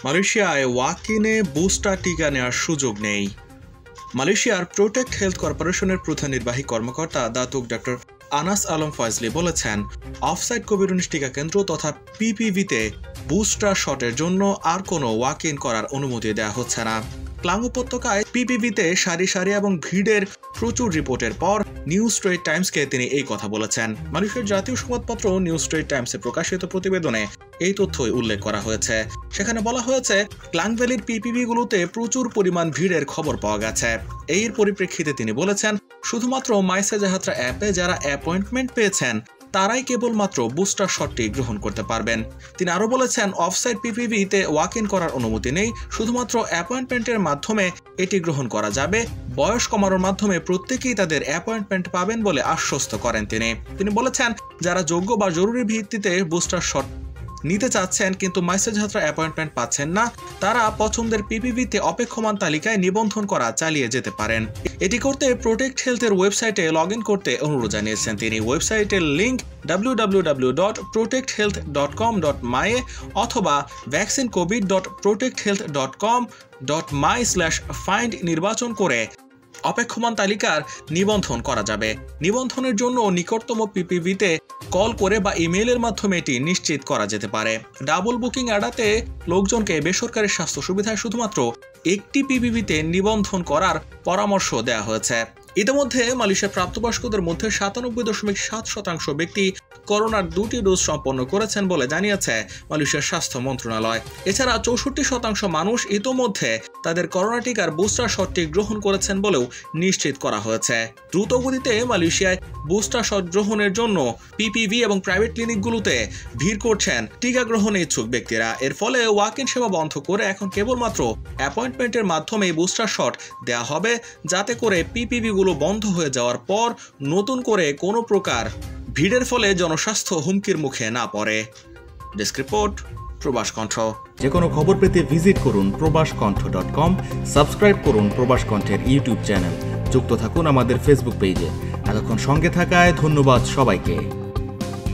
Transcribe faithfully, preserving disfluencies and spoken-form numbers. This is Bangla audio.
মালয়েশিয়ায় ওয়াক-ইনে বুস্টার টিকা নেওয়ার সুযোগ নেই। মালয়েশিয়ার প্রোটেক্ট হেলথ কর্পোরেশনের প্রধান নির্বাহী কর্মকর্তা Datuk doctor Anas Alam Faizli বলেছেন, অফসাইট কোভিড উনিশ টিকা কেন্দ্র তথা পিপিভিতে বুস্টার শটের জন্য আর কোনো ওয়াক ইন করার অনুমতি দেওয়া হচ্ছে না। ক্লাং উপত্যকায় পিপিভিতে সারি সারি এবং ভিড়ের প্রচুর রিপোর্টের পর নিউ স্ট্রেট টাইমসকে তিনি এই কথা বলেছেন। মালয়েশিয়ার জাতীয় সংবাদপত্র নিউ স্ট্রেট টাইমসে প্রকাশিত প্রতিবেদনে এই তথ্যই উল্লেখ করা হয়েছে। সেখানে বলা হয়েছে, ক্লাং ভ্যালির পিপিভিগুলোতে প্রচুর পরিমাণ ভিড়ের খবর পাওয়া গেছে। এর পরিপ্রেক্ষিতে তিনি বলেছেন, শুধুমাত্র মাইসেজাহাত্রা অ্যাপে যারা অ্যাপয়েন্টমেন্ট পেয়েছেন তারাই কেবলমাত্র বুস্টার শটটি গ্রহণ করতে পারবেন। তিনি আরও বলেছেন, অফসাইট পিপিভিতে ওয়াক ইন করার অনুমতি নেই, শুধুমাত্র অ্যাপয়েন্টমেন্টের মাধ্যমে এটি গ্রহণ করা যাবে। বয়স কমানোর মাধ্যমে প্রত্যেকেই তাদের অ্যাপয়েন্টমেন্ট পাবেন বলে আশ্বস্ত করেন তিনি। তিনি বলেছেন, যারা যোগ্য বা জরুরি ভিত্তিতে বুস্টার শট নিতে চাচ্ছেন কিন্তু মাইসেজাহাত্রা অ্যাপয়েন্টমেন্ট পাচ্ছেন না, তারা পছন্দের পিপিভিতে অপেক্ষমান তালিকায় নিবন্ধন করা চালিয়ে যেতে পারেন। এটি করতে প্রোটেক্ট হেলথের ওয়েবসাইটে লগ ইন করতে অনুরোধ জানিয়েছেন তিনি। ওয়েবসাইটের link W W W dot protect health dot com dot my A অথবা vaccine COVID dot protect health dot com dot my slash find নির্বাচন করে অপেক্ষমান তালিকার নিবন্ধন করা যাবে। নিবন্ধনের জন্য নিকটতম পিপিভিতে কল করে বা ইমেইলের মাধ্যমে এটি নিশ্চিত করা যেতে পারে। ডাবল বুকিং এড়াতে লোকজনকে বেসরকারি স্বাস্থ্য সুবিধায় শুধুমাত্র একটি পিপিভিতে নিবন্ধন করার পরামর্শ দেওয়া হয়েছে। ইতিমধ্যে মালয়েশিয়ার প্রাপ্তবয়স্কদের মধ্যে সাতানব্বই দশমিক সাত শতাংশ ব্যক্তি করোনার দুটি ডোজ সম্পন্ন করেছেন বলে জানিয়েছে মালয়েশিয়ার স্বাস্থ্য মন্ত্রণালয়। এছাড়া চৌষট্টি শতাংশ মানুষ ইতোমধ্যে তাদের করোনা টিকার বুস্টার শটটি গ্রহণ করেছেন বলেও নিশ্চিত করা হয়েছে। দ্রুত গতিতে মালয়েশিয়ায় বুস্টার শট গ্রহণের জন্য পিপিভি এবং প্রাইভেট ক্লিনিকগুলোতে ভিড় করছেন টিকা গ্রহণে ইচ্ছুক ব্যক্তিরা। এর ফলে ওয়াক ইন সেবা বন্ধ করে এখন কেবলমাত্র অ্যাপয়েন্টমেন্টের মাধ্যমে বুস্টার শট দেওয়া হবে, যাতে করে পিপিভিগুলো বন্ধ হয়ে যাওয়ার পর নতুন করে কোনো প্রকার ভিড়ের ফলে জনস্বাস্থ্য হুমকির মুখে না পড়ে। ডেস্ক রিপোর্ট, প্রবাস কণ্ঠ। যে কোনো খবর পেতে ভিজিট করুন প্রবাস কণ্ঠ ডট কম, সাবস্ক্রাইব করুন প্রবাস কণ্ঠের ইউটিউব চ্যানেল, যুক্ত থাকুন আমাদের ফেসবুক পেজে। এতক্ষণ সঙ্গে থাকায় ধন্যবাদ সবাইকে।